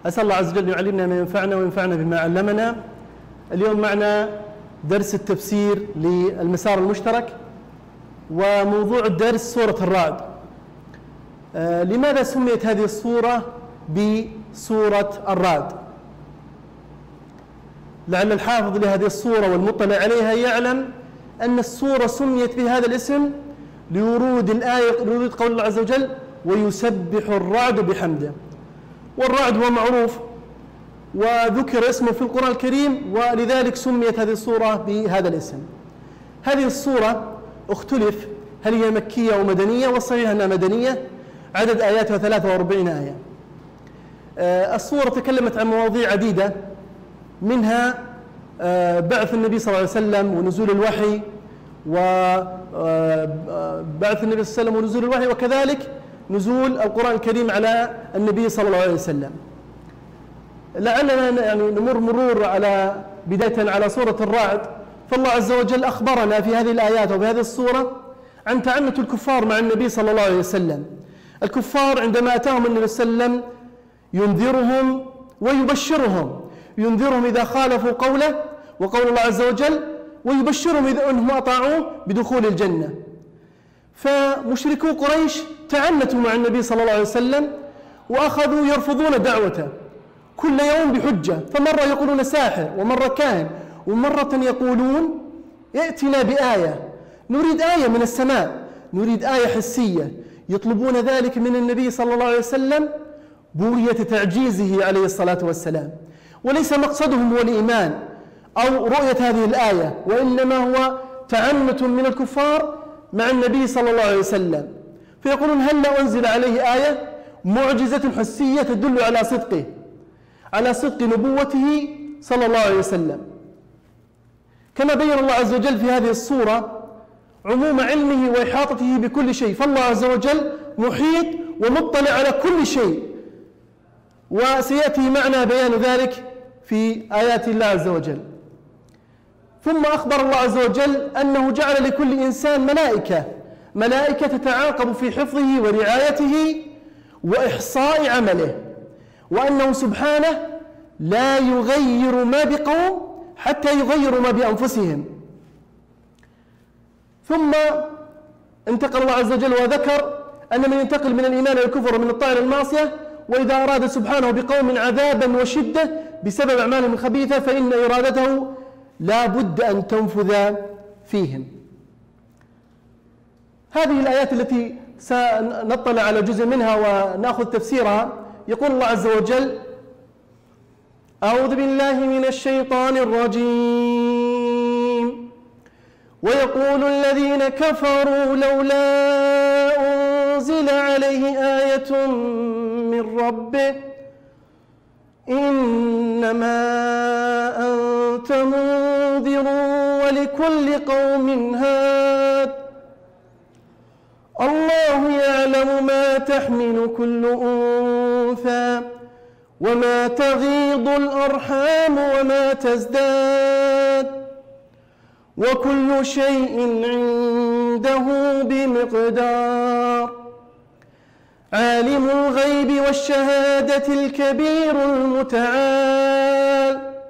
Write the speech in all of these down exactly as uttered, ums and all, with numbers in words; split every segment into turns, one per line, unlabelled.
أسأل الله عز وجل يعلمنا ما ينفعنا وينفعنا بما علمنا. اليوم معنا درس التفسير للمسار المشترك، وموضوع الدرس سورة الرعد. آه لماذا سميت هذه السورة بسورة الرعد؟ لعل الحافظ لهذه السورة والمطلع عليها يعلم أن السورة سميت بهذا الاسم لورود الآية، لورود قول الله عز وجل: ويسبح الرعد بحمده. والرعد هو معروف وذكر اسمه في القرآن الكريم، ولذلك سميت هذه السورة بهذا الاسم. هذه السورة اختلف هل هي مكية أو مدنية، والصحيح أنها مدنية، عدد آياتها ثلاثة وأربعين آية. السورة تكلمت عن مواضيع عديدة، منها بعث النبي صلى الله عليه وسلم ونزول الوحي، وبعث النبي صلى الله عليه وسلم ونزول الوحي، وكذلك نزول القرآن الكريم على النبي صلى الله عليه وسلم. لعلنا يعني نمر مرور على بداية على سورة الرعد. فالله عز وجل أخبرنا في هذه الآيات وفي هذه السورة عن تعنت الكفار مع النبي صلى الله عليه وسلم. الكفار عندما أتاهم النبي صلى الله عليه وسلم ينذرهم ويبشرهم، ينذرهم إذا خالفوا قوله وقول الله عز وجل، ويبشرهم إذا أنهم أطاعوه بدخول الجنة. فمشركو قريش تعنتوا مع النبي صلى الله عليه وسلم وأخذوا يرفضون دعوته كل يوم بحجة، فمرة يقولون ساحر، ومرة كاهن، ومرة يقولون ائتنا بآية، نريد آية من السماء، نريد آية حسية. يطلبون ذلك من النبي صلى الله عليه وسلم بورية تعجيزه عليه الصلاة والسلام. وليس مقصدهم هو الإيمان أو رؤية هذه الآية، وإنما هو تعنت من الكفار مع النبي صلى الله عليه وسلم. فيقولون: هل لا أنزل عليه آية معجزة حسية تدل على صدقه، على صدق نبوته صلى الله عليه وسلم. كما بين الله عز وجل في هذه السورة عموم علمه وإحاطته بكل شيء، فالله عز وجل محيط ومطلع على كل شيء، وسيأتي معنا بيان ذلك في آيات الله عز وجل. ثم أخبر الله عز وجل أنه جعل لكل إنسان ملائكة، ملائكة تتعاقب في حفظه ورعايته وإحصاء عمله، وأنه سبحانه لا يغير ما بقوم حتى يغيروا ما بأنفسهم. ثم انتقل الله عز وجل وذكر أن من ينتقل من الإيمان إلى الكفر ومن الطاعة إلى المعصية، وإذا أراد سبحانه بقوم عذابا وشدة بسبب أعمالهم الخبيثة فإن إرادته لا بد أن تنفذ فيهم. هذه الآيات التي سنطلع على جزء منها ونأخذ تفسيرها. يقول الله عز وجل: أعوذ بالله من الشيطان الرجيم. ويقول الذين كفروا لولا أنزل عليه آية من ربه إنما أنت منذر ولكل قوم هاد الله يعلم ما تحمل كل أنثى وما تغيض الأرحام وما تزداد وكل شيء عنده بمقدار عالم الغيب والشهادة الكبير المتعال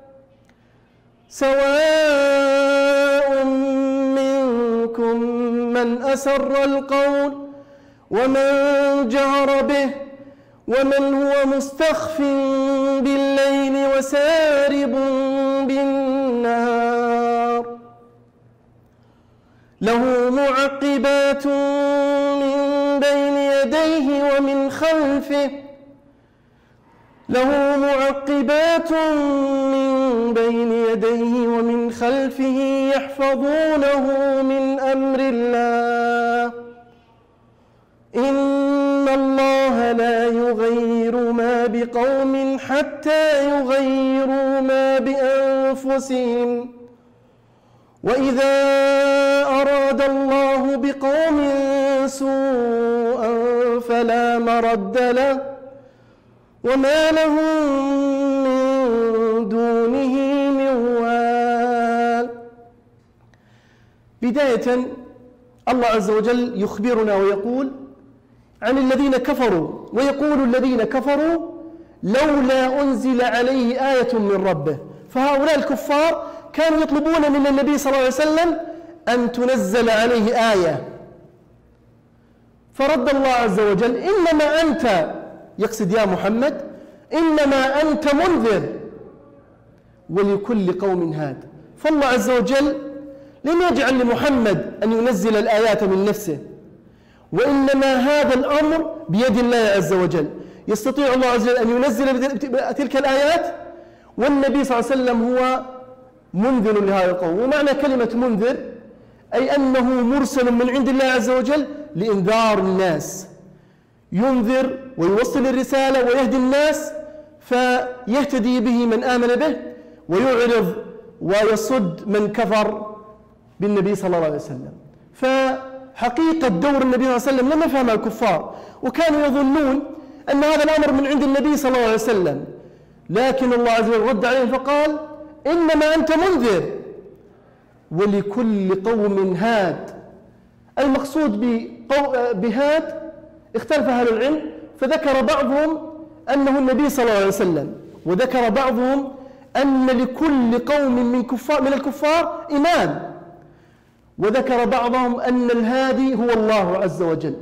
سواء منكم من أسر القول ومن جهر به ومن هو مستخف بالليل وسارب بالنهار له معقبات من بين يديه ومن خلفه له معقبات من بين يديه ومن خلفه يحفظونه من أمر الله إن الله لا يغير ما بقوم حتى يغيروا ما بأنفسهم وإذا أراد الله بقوم سوءا فلا مرد له وما لهم من دونه من وال. بداية الله عز وجل يخبرنا ويقول عن الذين كفروا، ويقول الذين كفروا لولا أنزل عليه آية من ربه. فهؤلاء الكفار كانوا يطلبون من النبي صلى الله عليه وسلم أن تنزل عليه آية، فرد الله عز وجل: إنما أنت، يقصد يا محمد، إنما أنت منذر ولكل قوم هاد. فالله عز وجل لم يجعل لمحمد أن ينزل الآيات من نفسه، وإنما هذا الأمر بيد الله عز وجل. يستطيع الله عز وجل أن ينزل تلك الآيات، والنبي صلى الله عليه وسلم هو منذر لهذا القوم. ومعنى كلمة منذر أي أنه مرسل من عند الله عز وجل لإنذار الناس، ينذر ويوصل الرسالة ويهدي الناس، فيهتدي به من آمن به ويعرض ويصد من كفر بالنبي صلى الله عليه وسلم. فحقيقة دور النبي صلى الله عليه وسلم لم يفهمها الكفار، وكانوا يظنون أن هذا الأمر من عند النبي صلى الله عليه وسلم، لكن الله عز وجل رد عليهم فقال: إنما أنت منذر ولكل قوم هاد. المقصود بهاد اختلف أهل العلم، فذكر بعضهم أنه النبي صلى الله عليه وسلم، وذكر بعضهم أن لكل قوم من كفار من الكفار إمام، وذكر بعضهم أن الهادي هو الله عز وجل.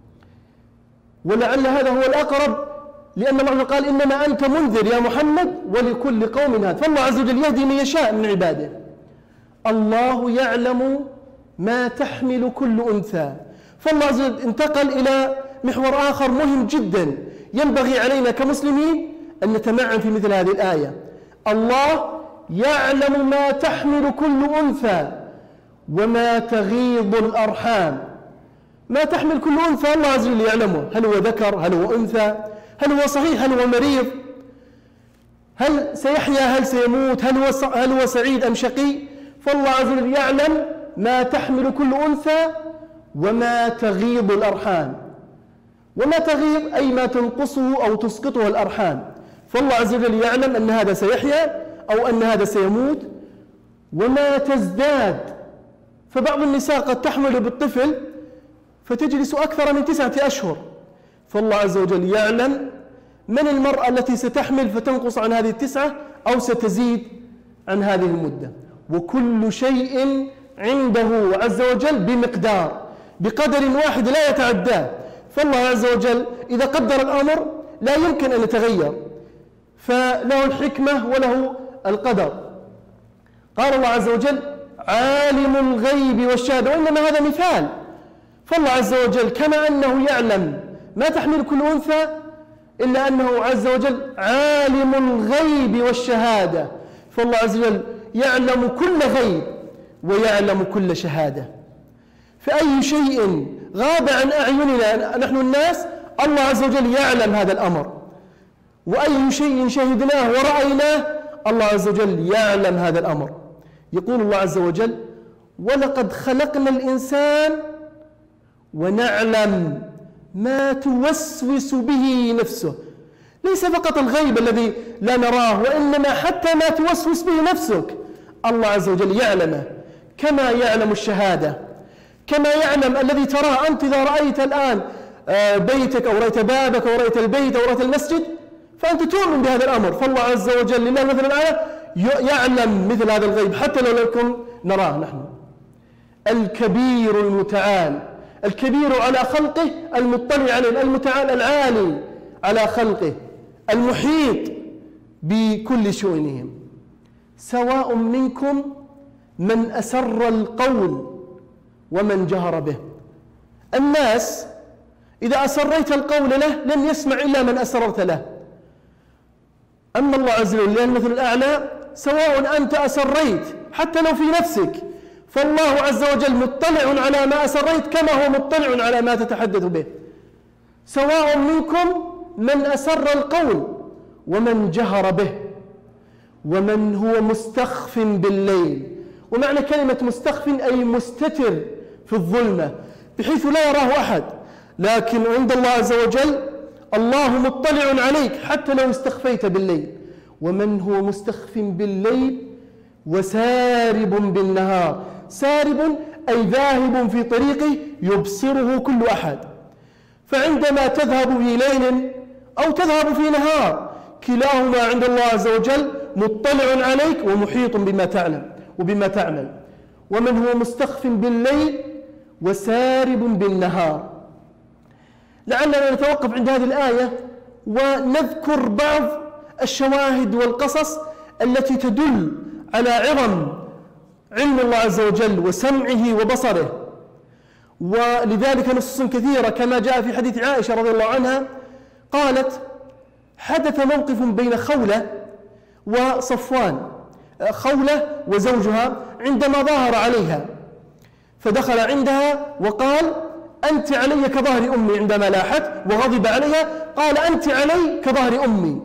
ولعل هذا هو الأقرب، لأن الله قال: إنما أنت منذر يا محمد ولكل قوم هاد. فالله عز وجل يهدي من يشاء من عباده. الله يعلم ما تحمل كل أنثى. فالله عز وجل انتقل إلى محور آخر مهم جدا ينبغي علينا كمسلمين أن نتمعن في مثل هذه الآية. الله يعلم ما تحمل كل أنثى وما تغيض الأرحام. ما تحمل كل أنثى الله عز وجل يعلمه، هل هو ذكر، هل هو أنثى، هل هو صحيح، هل هو مريض، هل سيحيا، هل سيموت، هل هو هل هو سعيد أم شقي. فالله عز وجل يعلم ما تحمل كل أنثى وما تغيض الأرحام. وما تغيض أي ما تنقصه أو تسقطه الأرحام. فالله عز وجل يعلم أن هذا سيحيا أو أن هذا سيموت. وما تزداد، فبعض النساء قد تحمل بالطفل فتجلس أكثر من تسعة أشهر، فالله عز وجل يعلم من المرأة التي ستحمل فتنقص عن هذه التسعة أو ستزيد عن هذه المدة. وكل شيء عنده عز وجل بمقدار، بقدر واحد لا يتعداه. فالله عز وجل إذا قدر الأمر لا يمكن أن يتغير، فله الحكمة وله القدر. قال الله عز وجل: عالم الغيب والشهادة. وإنما هذا مثال. فالله عز وجل كما أنه يعلم ما تحمل كل أنثى، إلا أنه عز وجل عالم الغيب والشهادة. فالله عز وجل يعلم كل غيب ويعلم كل شهادة. فأي شيء غاب عن أعيننا نحن الناس الله عز وجل يعلم هذا الأمر، وأي شيء شهدناه ورأيناه الله عز وجل يعلم هذا الأمر. يقول الله عز وجل: ولقد خلقنا الإنسان ونعلم ما توسوس به نفسه. ليس فقط الغيب الذي لا نراه، وإنما حتى ما توسوس به نفسك الله عز وجل يعلمه، كما يعلم الشهادة، كما يعلم الذي تراه أنت. إذا رأيت الآن بيتك أو رأيت بابك أو رأيت البيت أو رأيت المسجد فأنت تؤمن بهذا الأمر. فالله عز وجل لله مثل الآية يعلم مثل هذا الغيب حتى لو لم يكن نراه نحن. الكبير المتعال، الكبير على خلقه، المطلع عليه، المتعال العالي على خلقه، المحيط بكل شؤونهم. سواء منكم من أسر القول ومن جهر به. الناس إذا أسريت القول له لن يسمع إلا من أسررت له. أما الله عز وجل المثل الأعلى، سواء أنت أسريت حتى لو في نفسك، فالله عز وجل مطلع على ما أسريت كما هو مطلع على ما تتحدث به. سواء منكم من أسر القول ومن جهر به ومن هو مستخف بالليل. ومعنى كلمة مستخف أي مستتر في الظلمة بحيث لا يراه أحد، لكن عند الله عز وجل الله مطلع عليك حتى لو استخفيت بالليل. ومن هو مستخف بالليل وسارب بالنهار. سارب أي ذاهب في طريقه يبصره كل أحد. فعندما تذهب في ليل أو تذهب في نهار كلاهما عند الله عز وجل مطلع عليك ومحيط بما تعلم وبما تعمل. ومن هو مستخف بالليل وسارب بالنهار. لعلنا نتوقف عند هذه الآية ونذكر بعض الشواهد والقصص التي تدل على عظم علم الله عز وجل وسمعه وبصره. ولذلك نصوص كثيرة كما جاء في حديث عائشة رضي الله عنها قالت: حدث موقف بين خولة وصفوان، خولة وزوجها عندما ظاهر عليها، فدخل عندها وقال: أنت علي كظهر أمي. عندما لاحت وغضب عليها قال: أنت علي كظهر أمي.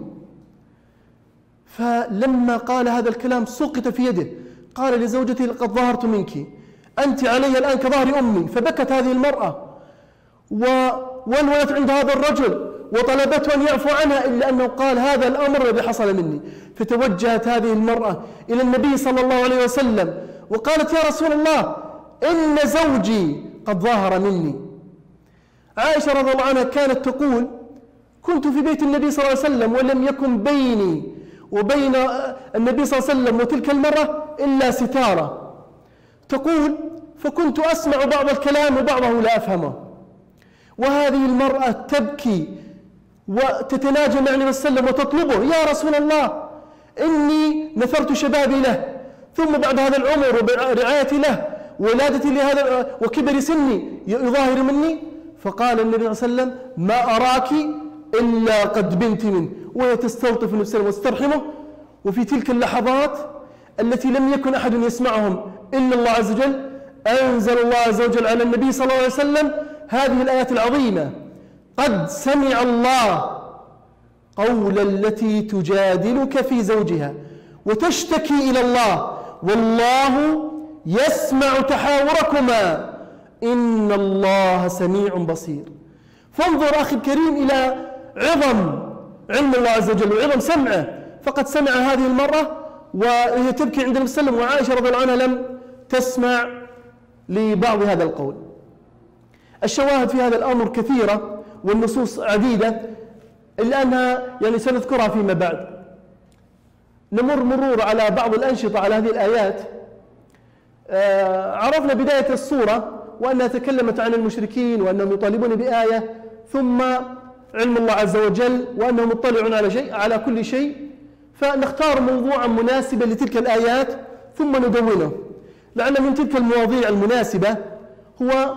فلما قال هذا الكلام سقط في يده، قال لزوجته: لقد ظهرت منك، أنت علي الآن كظهر أمي. فبكت هذه المرأة وولولت عند هذا الرجل وطلبته أن يعفو عنها، إلا أنه قال: هذا الأمر الذي حصل مني. فتوجهت هذه المرأة إلى النبي صلى الله عليه وسلم وقالت: يا رسول الله، إن زوجي قد ظاهر مني. عائشة رضي الله عنها كانت تقول: كنت في بيت النبي صلى الله عليه وسلم ولم يكن بيني وبين النبي صلى الله عليه وسلم وتلك المرة إلا ستارة. تقول: فكنت أسمع بعض الكلام وبعضه لا أفهمه. وهذه المرأة تبكي وتتناجى مع النبي صلى الله عليه وسلم وتطلبه: يا رسول الله، إني نثرت شبابي له، ثم بعد هذا العمر ورعايتي له ولادتي لهذا وكبر سني يظاهر مني. فقال النبي صلى الله عليه وسلم: ما أراك إلا قد بنت منه. وهي تستلطف نفسها وتسترحمه. وفي تلك اللحظات التي لم يكن أحد يسمعهم إلا الله عز وجل، أنزل الله عز وجل على النبي صلى الله عليه وسلم هذه الآيات العظيمة: قد سمع الله قول التي تجادلك في زوجها وتشتكي إلى الله والله يسمع تحاوركما إن الله سميع بصير. فانظر أخي الكريم إلى عظم علم الله عز وجل وعظم سمعه. فقد سمع هذه المرأة وهي تبكي عند النبي صلى الله عليه وسلم، وعائشة رضي الله عنها لم تسمع لبعض هذا القول. الشواهد في هذا الأمر كثيرة والنصوص عديدة، إلا أنها يعني سنذكرها فيما بعد. نمر مرور على بعض الأنشطة على هذه الآيات. آه عرفنا بداية الصورة وأنها تكلمت عن المشركين وأنهم يطالبون بآية، ثم علم الله عز وجل وأنه مطلع على شيء على كل شيء. فنختار موضوعا مناسبا لتلك الآيات ثم ندونه. لعل من تلك المواضيع المناسبة هو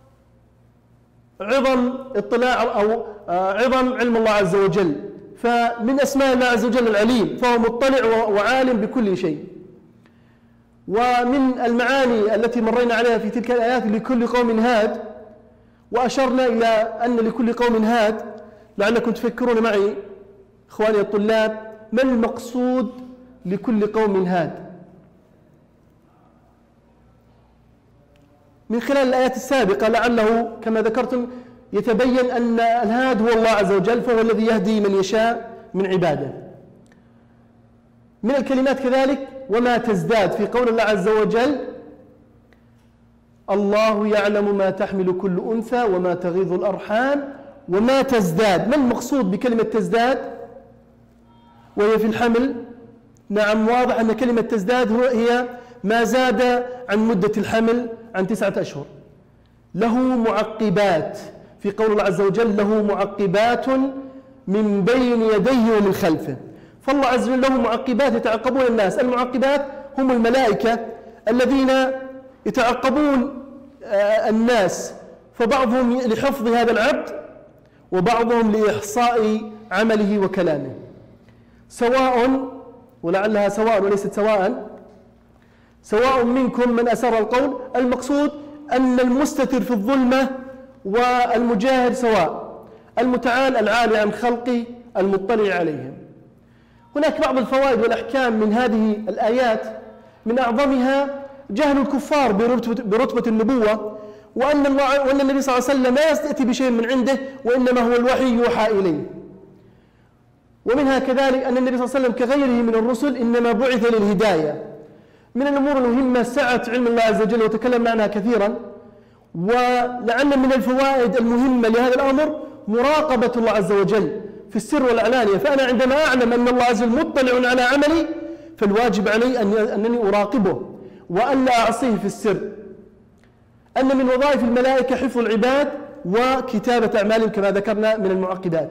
عظم اطلاع أو عظم علم الله عز وجل. فمن أسماء الله عز وجل العليم، فهو مطلع وعالم بكل شيء. ومن المعاني التي مرينا عليها في تلك الآيات: لكل قوم هاد. وأشرنا إلى أن لكل قوم هاد، لعلكم تفكرون معي إخواني الطلاب، ما المقصود لكل قوم هاد؟ من خلال الآيات السابقة لعله كما ذكرتم يتبين أن الهاد هو الله عز وجل، فهو الذي يهدي من يشاء من عباده. من الكلمات كذلك: وما تزداد، في قول الله عز وجل: الله يعلم ما تحمل كل أنثى وما تغيض الأرحام وما تزداد. ما المقصود بكلمة تزداد وهي في الحمل؟ نعم، واضح أن كلمة تزداد هي ما زاد عن مدة الحمل عن تسعة أشهر. له معقبات، في قول الله عز وجل: له معقبات من بين يديه ومن خلفه. فالله عز وجل له معقبات يتعقبون الناس. المعقبات هم الملائكة الذين يتعقبون الناس، فبعضهم لحفظ هذا العبد وبعضهم لإحصاء عمله وكلامه. سواء، ولعلها سواء وليست سواء، سواء منكم من أسر القول. المقصود أن المستتر في الظلمة والمجاهر سواء، المتعال العالي عن خلقه المطلع عليهم. هناك بعض الفوائد والأحكام من هذه الآيات، من أعظمها جهل الكفار برتبة النبوة، وأن, الله وأن النبي صلى الله عليه وسلم لا يأتي بشيء من عنده وإنما هو الوحي يوحى إليه. ومنها كذلك أن النبي صلى الله عليه وسلم كغيره من الرسل إنما بعث للهداية. من الأمور المهمة سعة علم الله عز وجل وتكلمنا عنها كثيرا. ولعل من الفوائد المهمة لهذا الأمر مراقبة الله عز وجل، في السر والعلانية. فأنا عندما أعلم أن الله عز وجل مطلع على عملي فالواجب علي أنني أراقبه وألا أعصيه في السر. أن من وظائف الملائكة حفظ العباد وكتابة أعمالهم كما ذكرنا من المعقبات.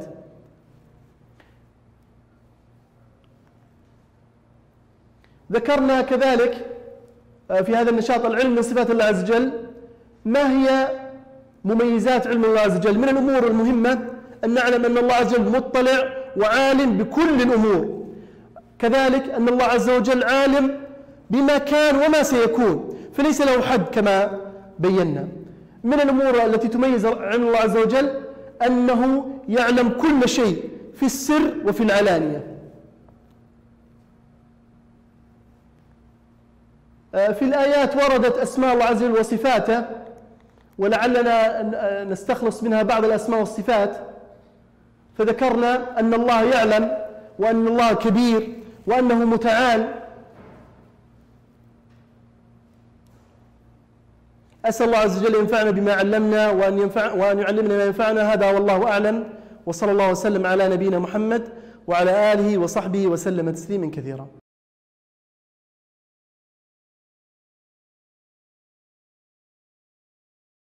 ذكرنا كذلك في هذا النشاط العلم من صفات الله عز وجل. ما هي مميزات علم الله عز وجل؟ من الأمور المهمة أن نعلم أن الله عز وجل مطلع وعالم بكل الأمور، كذلك أن الله عز وجل عالم بما كان وما سيكون فليس له حد كما بينا. من الأمور التي تميز علم الله عز وجل أنه يعلم كل شيء في السر وفي العلانية. في الآيات وردت أسماء الله عز وجل وصفاته، ولعلنا نستخلص منها بعض الأسماء والصفات. فذكرنا أن الله يعلم، وأن الله كبير، وأنه متعال. أسأل الله عز وجل ينفعنا بما علمنا وأن, ينفع وأن يعلمنا ما ينفعنا. هذا والله أعلم، وصلى الله وسلم على نبينا محمد وعلى آله وصحبه وسلم تسليما كثيرا.